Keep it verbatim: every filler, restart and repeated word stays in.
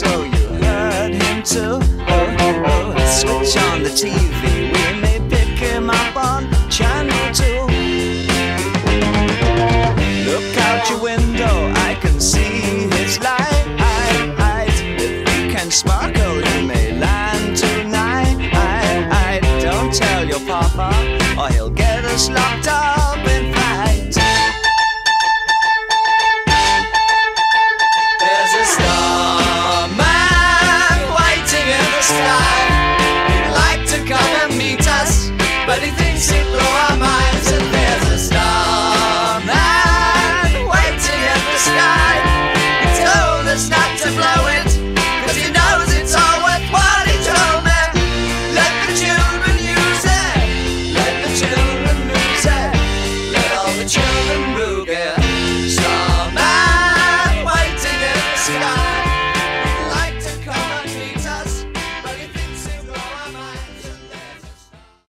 so you heard him too. Oh, oh, switch on the T V, we may pick him up on channel two. Look out your window, I can see his light. If he can sparkle, he may land tonight. Don't tell your papa, or he'll get us locked up.